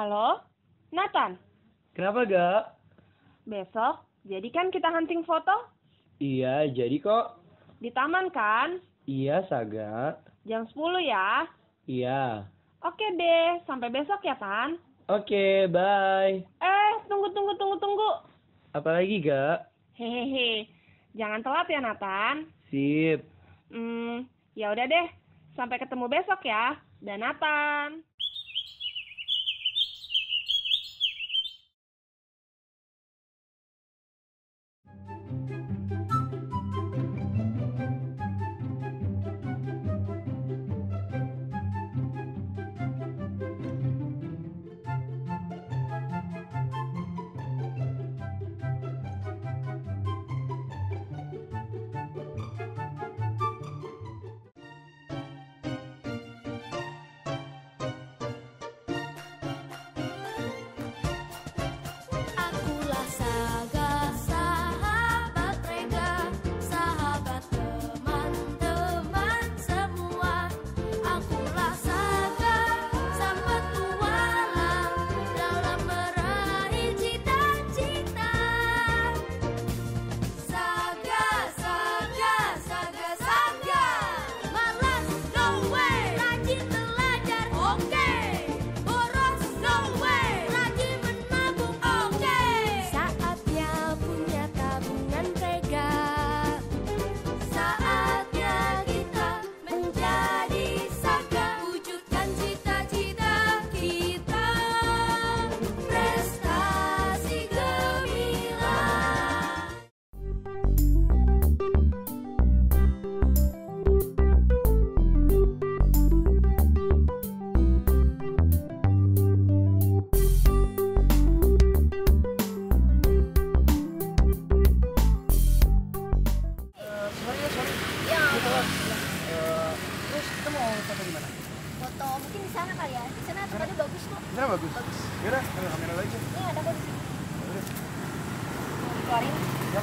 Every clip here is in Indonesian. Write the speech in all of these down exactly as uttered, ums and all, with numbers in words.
Halo, Nathan. Kenapa gak? Besok, jadi kan kita hunting foto? Iya, jadi kok. Di taman kan? Iya, Saga. Jam sepuluh ya? Iya. Oke deh, sampai besok ya, Tan. Oke, bye. Eh, tunggu, tunggu, tunggu, tunggu. Apalagi gak? Hehehe, jangan telat ya, Nathan. Sip. Hmm, ya udah deh. Sampai ketemu besok ya. Dan Nathan. Akulah Saga, sahabat Rega, sahabat teman-teman semua. Akulah Saga, sang petualang dalam meraih cita-cita. Saga, Saga, Saga, Saga. Malas, no way. Rajin belajar, oke. Boros, no way. Rajin menabung, oke. Saatnya punya tabungan Rega. Saatnya kita menjadi Saga. Wujudkan cita-cita kita. Prestasi gemilang. Sorry ya, sorry. Ya, Terus kita mau foto di mana? foto mungkin di sana kali ya. Di sana tempatnya bagus kok. Sana bagus. Yaudah, ambil kamera lagi aja. Ini ada kok di sini. Yaudah. Mau dikeluarin. Ya.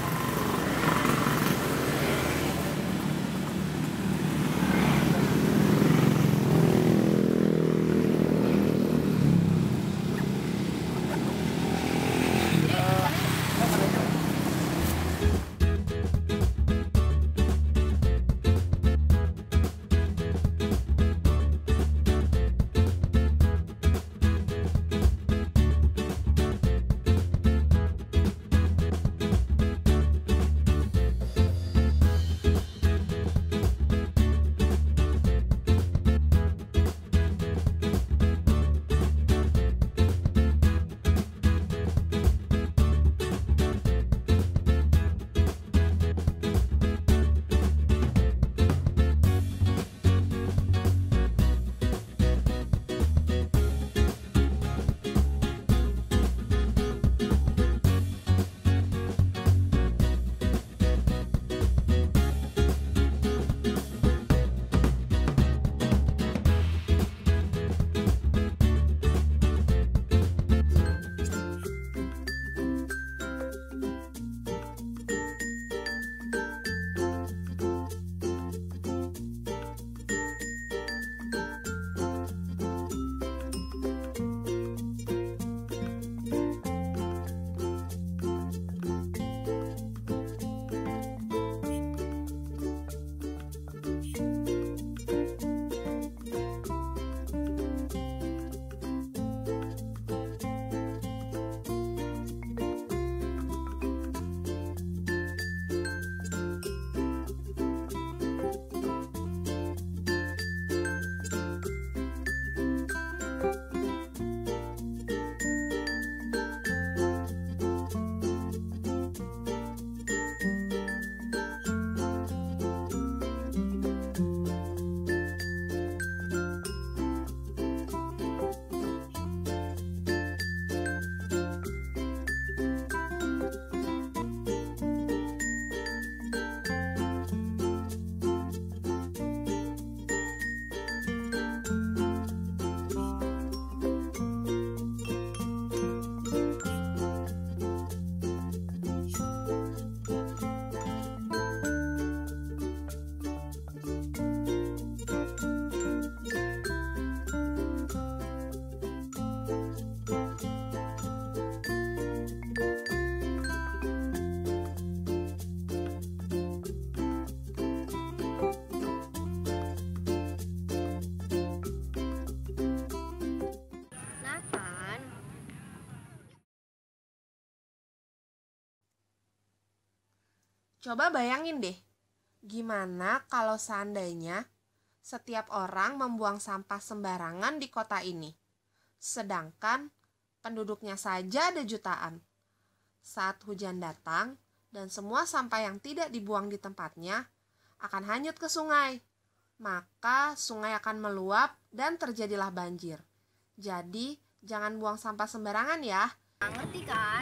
Coba bayangin deh, gimana kalau seandainya setiap orang membuang sampah sembarangan di kota ini, sedangkan penduduknya saja ada jutaan. Saat hujan datang dan semua sampah yang tidak dibuang di tempatnya akan hanyut ke sungai, maka sungai akan meluap dan terjadilah banjir. Jadi, jangan buang sampah sembarangan ya. Nggak ngerti kan?